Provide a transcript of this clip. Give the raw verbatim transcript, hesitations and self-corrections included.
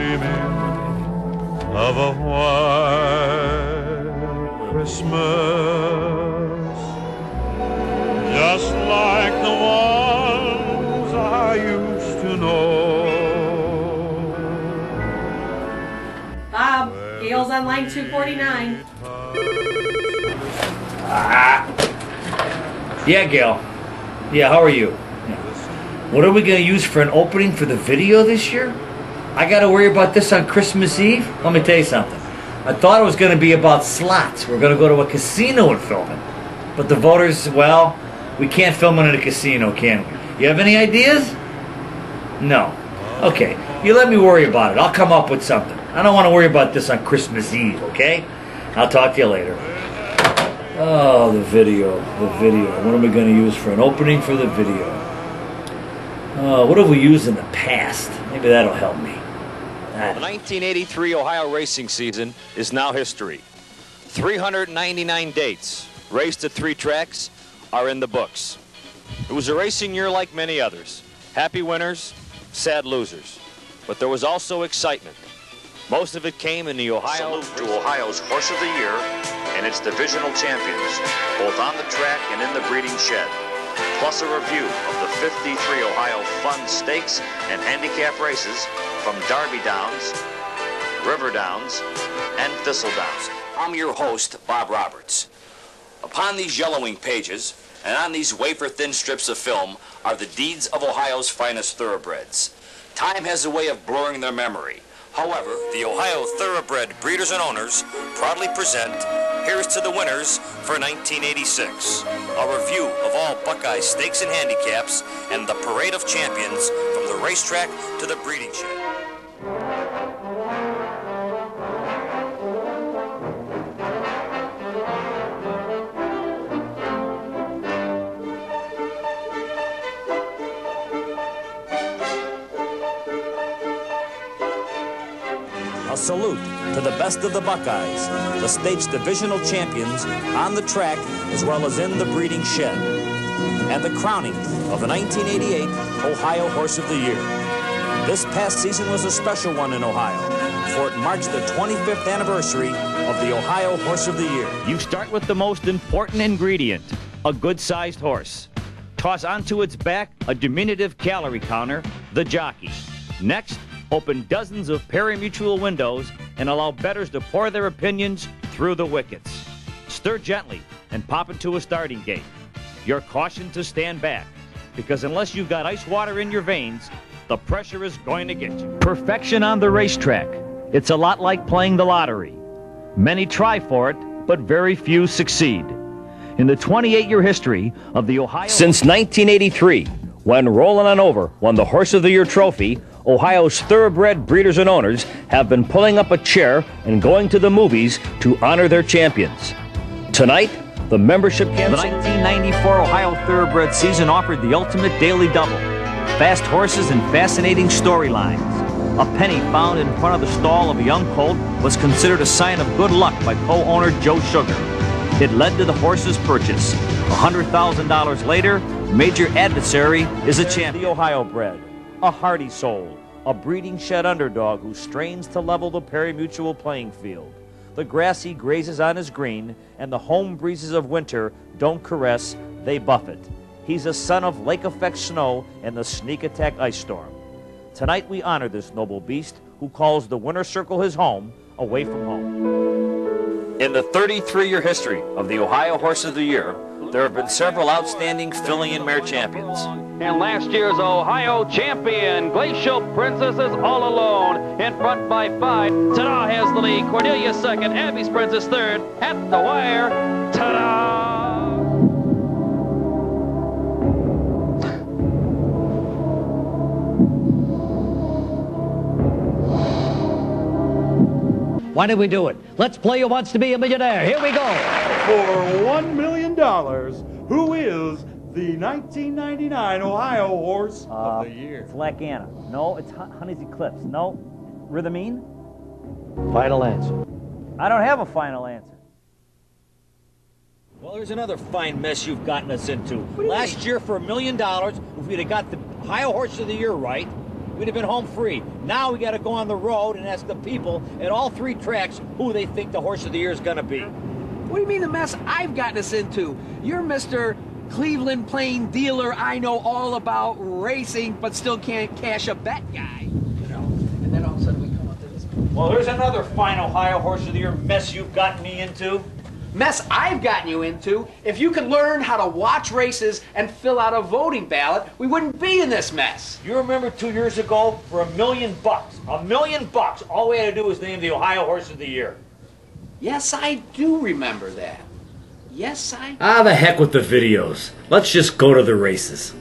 dreaming of a white Christmas, just like the ones I used to know. Bob, Gail's on line two forty-nine. Ah. Yeah, Gail. Yeah, how are you? Yeah. What are we going to use for an opening for the video this year? I got to worry about this on Christmas Eve? Let me tell you something. I thought it was going to be about slots. We're going to go to a casino and film it. But the voters, well, we can't film it in a casino, can we? You have any ideas? No. Okay, you let me worry about it. I'll come up with something. I don't want to worry about this on Christmas Eve, okay? I'll talk to you later. Oh, the video, the video. What are we going to use for an opening for the video? Oh, what have we used in the past? Maybe that'll help me. The nineteen eighty-three Ohio racing season is now history. three hundred ninety-nine dates, raced at three tracks, are in the books. It was a racing year like many others. Happy winners, sad losers. But there was also excitement. Most of it came in the Ohio... Salute to Ohio's Horse of the Year and its divisional champions, both on the track and in the breeding shed. Plus a review of the fifty-three Ohio Fun Stakes and Handicap races from Derby Downs, River Downs, and Thistle Downs. I'm your host, Bob Roberts. Upon these yellowing pages and on these wafer-thin strips of film are the deeds of Ohio's finest thoroughbreds. Time has a way of blurring their memory. However, the Ohio Thoroughbred breeders and owners proudly present Here's to the Winners for nineteen eighty-six, a review of all Buckeye stakes and handicaps and the parade of champions from the racetrack to the breeding shed. A salute to the best of the Buckeyes, the state's divisional champions on the track as well as in the breeding shed, and the crowning of the nineteen eighty-eight Ohio Horse of the Year. This past season was a special one in Ohio, for it marks the twenty-fifth anniversary of the Ohio Horse of the Year. You start with the most important ingredient, a good-sized horse. Toss onto its back a diminutive calorie counter, the jockey. Next, open dozens of pari-mutuel windows and allow bettors to pour their opinions through the wickets. Stir gently and pop into a starting gate. You're cautioned to stand back, because unless you've got ice water in your veins, the pressure is going to get you. Perfection on the racetrack. It's a lot like playing the lottery. Many try for it, but very few succeed. In the twenty-eight year history of the Ohio... Since nineteen eighty-three, when Rollin' On Over won the Horse of the Year trophy, Ohio's thoroughbred breeders and owners have been pulling up a chair and going to the movies to honor their champions. Tonight, the membership cancel. The nineteen ninety-four Ohio Thoroughbred season offered the ultimate daily double. Fast horses and fascinating storylines. A penny found in front of the stall of a young colt was considered a sign of good luck by co-owner Joe Sugar. It led to the horse's purchase. one hundred thousand dollars later, Major Adversary is a champion. The Ohio bred. A hardy soul, a breeding shed underdog who strains to level the pari-mutuel playing field. The grass he grazes on is green, and the home breezes of winter don't caress, they buffet. He's a son of lake effect snow and the sneak attack ice storm. Tonight we honor this noble beast who calls the winner circle his home, away from home. In the thirty-three year history of the Ohio Horse of the Year, there have been several outstanding filling in mare champions. And last year's Ohio champion, Glacial Princess, is all alone, in front by five. Ta-da has the lead, Cordelia second, Abby's Princess third, at the wire, ta-da! Why did we do it? Let's play Who Wants to Be a Millionaire. Here we go. For one million dollars, who is the nineteen ninety-nine Ohio Horse uh, of the Year? It's Lacana. No, it's Honey's Eclipse. No, Rhythmine? Final answer. I don't have a final answer. Well, there's another fine mess you've gotten us into. Last year, for a million dollars, if we'd have got the Ohio Horse of the Year right, we'd have been home free. Now we got to go on the road and ask the people at all three tracks who they think the horse of the year is going to be. What do you mean the mess I've gotten us into? You're Mister Cleveland plain dealer I know all about racing, but still can't cash a bet guy. You know, and then all of a sudden we come up to this. Well, there's another fine Ohio horse of the year mess you've gotten me into. Mess I've gotten you into. If you could learn how to watch races and fill out a voting ballot, we wouldn't be in this mess. You remember two years ago, for a million bucks, a million bucks, all we had to do was name the Ohio horse of the year. Yes, I do remember that. Yes, I... Ah, the heck with the videos. Let's just go to the races.